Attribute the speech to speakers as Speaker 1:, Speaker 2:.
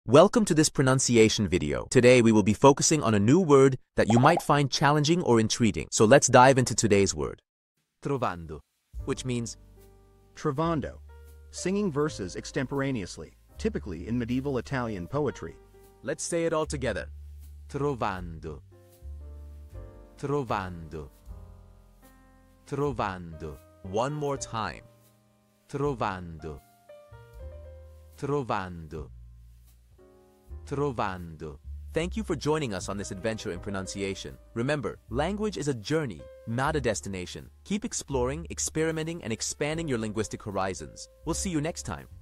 Speaker 1: Welcome to this pronunciation video. Today we will be focusing on a new word that you might find challenging or intriguing. So let's dive into today's word. Trovando, which means
Speaker 2: Trovando, singing verses extemporaneously, typically in medieval Italian poetry.
Speaker 1: Let's say it all together. Trovando. Trovando. Trovando. One more time. Trovando. Trovando. Trovando. Thank you for joining us on this adventure in pronunciation. Remember, language is a journey, not a destination. Keep exploring, experimenting, and expanding your linguistic horizons. We'll see you next time.